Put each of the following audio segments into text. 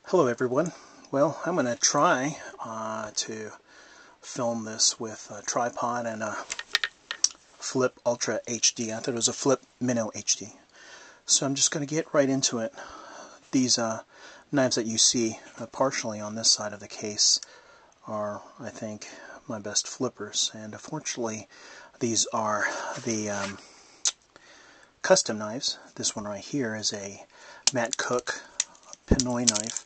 Hello everyone. Well, I'm going to try to film this with a tripod and a Flip Ultra HD. I thought it was a Flip Minnow HD. So I'm just going to get right into it. These knives that you see partially on this side of the case are, I think, my best flippers. And unfortunately, these are the custom knives. This one right here is a Matt Cook Pinoy knife.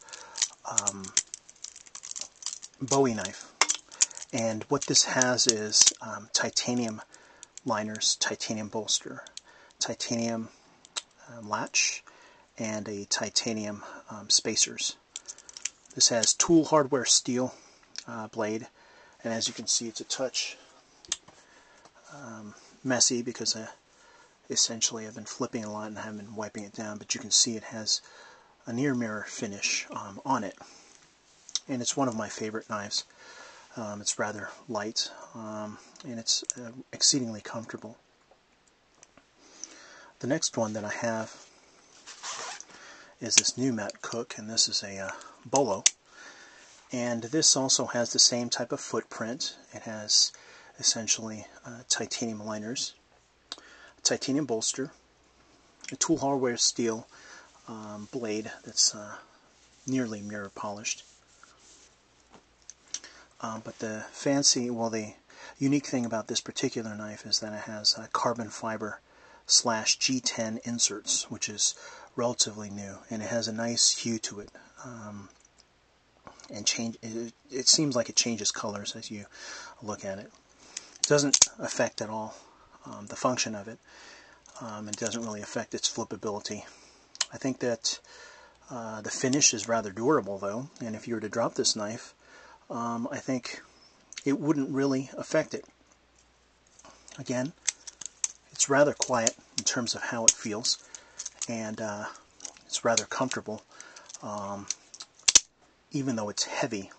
Bowie knife, and what this has is titanium liners, titanium bolster, titanium latch, and a titanium spacers. This has tool hardware steel blade, and as you can see, it's a touch messy because essentially I've been flipping a lot and I haven't been wiping it down, but you can see it has a near mirror finish on it. And it's one of my favorite knives. It's rather light, and it's exceedingly comfortable. The next one that I have is this new Matt Cook, and this is a Bolo. And this also has the same type of footprint. It has essentially titanium liners, a titanium bolster, a tool hardware steel blade that's nearly mirror polished. But the unique thing about this particular knife is that it has carbon fiber / G10 inserts, which is relatively new, and it has a nice hue to it. It seems like it changes colors as you look at it. It doesn't affect at all the function of it. It doesn't really affect its flippability. I think that the finish is rather durable, though, and if you were to drop this knife, I think it wouldn't really affect it. Again, it's rather quiet in terms of how it feels, and it's rather comfortable, even though it's heavy.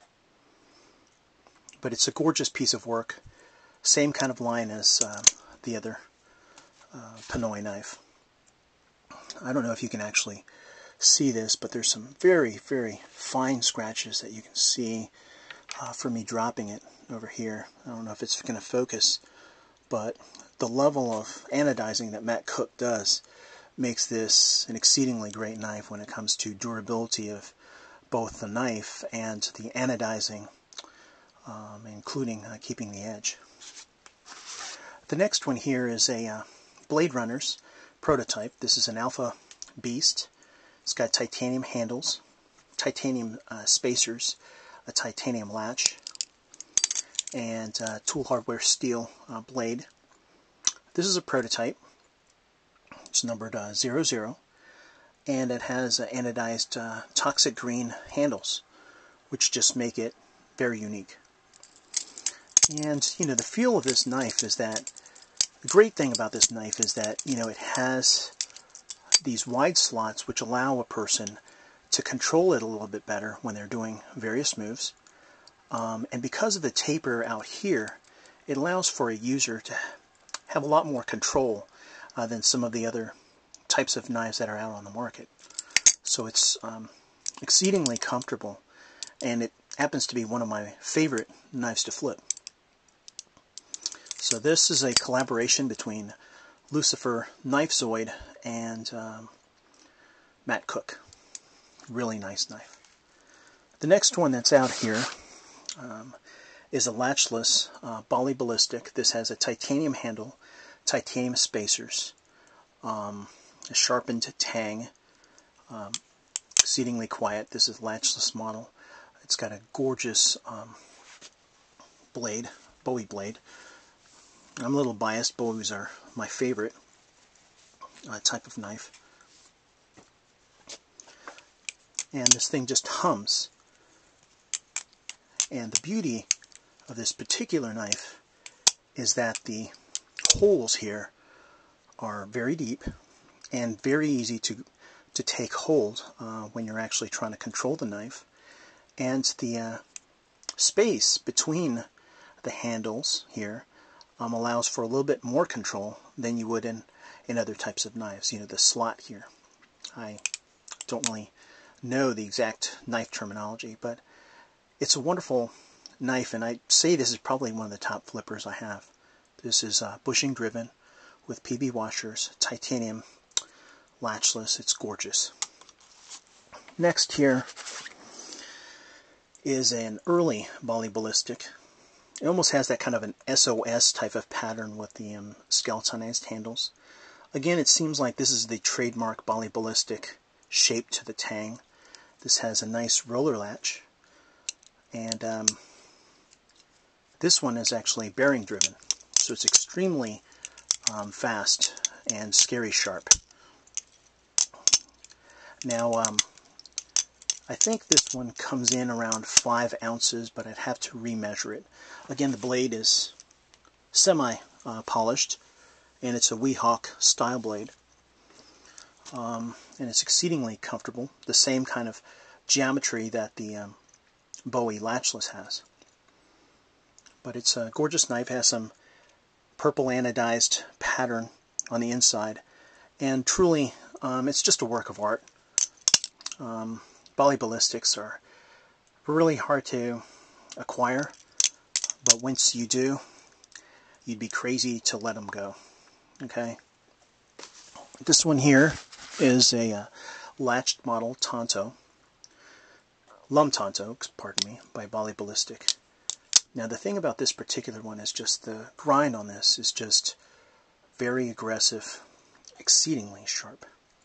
But it's a gorgeous piece of work, same kind of line as the other Pinoy knife. I don't know if you can actually see this, but there's some very, very fine scratches that you can see from me dropping it over here. I don't know if it's going to focus, but the level of anodizing that Matt Cook does makes this an exceedingly great knife when it comes to durability of both the knife and the anodizing, including keeping the edge. The next one here is a Bladerunners prototype. This is an Alpha Beast. It's got titanium handles, titanium spacers, a titanium latch, and tool hardware steel blade. This is a prototype. It's numbered 00, and it has anodized toxic green handles, which just make it very unique. And the feel of this knife is that the great thing about this knife is that it has these wide slots which allow a person to control it a little bit better when they're doing various moves. And because of the taper out here, it allows for a user to have a lot more control than some of the other types of knives that are out on the market. So it's exceedingly comfortable, and it happens to be one of my favorite knives to flip. So this is a collaboration between Lucifer Knifezoid and Matt Cook. Really nice knife. The next one that's out here is a latchless Balibalistic. This has a titanium handle, titanium spacers, a sharpened tang, exceedingly quiet. This is a latchless model. It's got a gorgeous blade, Bowie blade. I'm a little biased. Bowies are my favorite type of knife. And this thing just hums. And the beauty of this particular knife is that the holes here are very deep and very easy to take hold when you're actually trying to control the knife. And the space between the handles here allows for a little bit more control than you would in other types of knives. The slot here, I don't really know the exact knife terminology, but it's a wonderful knife, and I say this is probably one of the top flippers I have. This is bushing driven with PB washers, titanium, latchless. It's gorgeous. Next here is an early Balibalistic. It almost has that kind of an SOS type of pattern with the skeletonized handles. Again, it seems like this is the trademark Balibalistic shape to the tang. This has a nice roller latch, and this one is actually bearing driven, so it's extremely fast and scary sharp. Now, I think this one comes in around 5 ounces, but I'd have to remeasure it. Again, the blade is semi-polished, and it's a Weehawk style blade. And it's exceedingly comfortable, the same kind of geometry that the Bowie latchless has. But it's a gorgeous knife. It has some purple anodized pattern on the inside, and truly it's just a work of art. Balibalistics are really hard to acquire, but once you do, you'd be crazy to let them go. Okay, this one here is a latched model Tanto, Tanto, pardon me, by Balibalistic. Now the thing about this particular one is just the grind on this is just very aggressive, exceedingly sharp.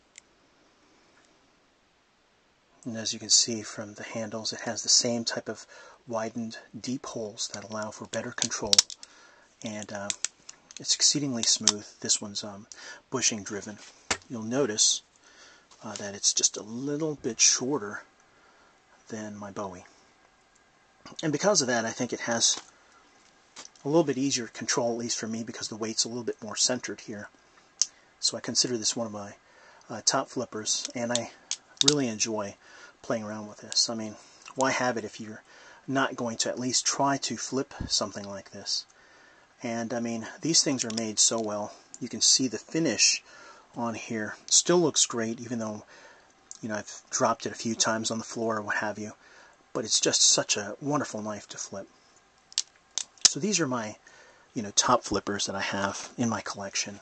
And as you can see from the handles, it has the same type of widened deep holes that allow for better control, and it's exceedingly smooth. This one's bushing driven. You'll notice that it's just a little bit shorter than my Bowie. And because of that, I think it has a little bit easier control, at least for me, because the weight's a little bit more centered here. So I consider this one of my top flippers, and I really enjoy playing around with this. I mean, why have it if you're not going to at least try to flip something like this? And I mean, these things are made so well. You can see the finish on here still looks great, even though, you know, I've dropped it a few times on the floor or what have you. But it's just such a wonderful knife to flip. So these are my, you know, top flippers that I have in my collection.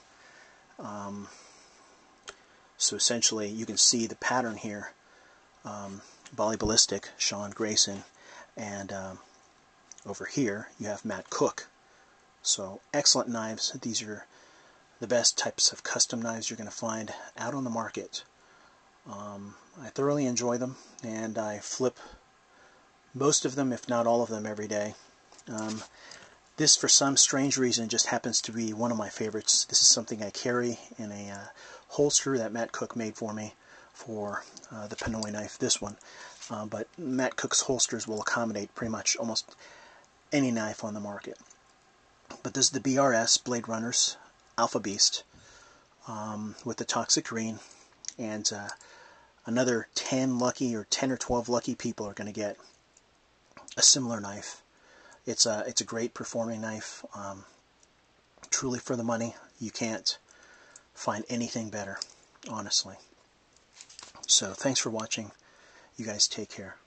So essentially, you can see the pattern here. Balibalistic, Sean Grayson, and over here you have Matt Cook. So excellent knives. These are the best types of custom knives you're going to find out on the market. I thoroughly enjoy them, and I flip most of them, if not all of them, every day. This, for some strange reason, just happens to be one of my favorites. This is something I carry in a holster that Matt Cook made for me for the Pinoy knife, this one. But Matt Cook's holsters will accommodate pretty much almost any knife on the market. But this is the BRS Bladerunners Alpha Beast with the toxic green, and another 10 lucky or 10 or 12 lucky people are going to get a similar knife. It's a great performing knife. Truly for the money. You can't find anything better, honestly. So thanks for watching. You guys take care.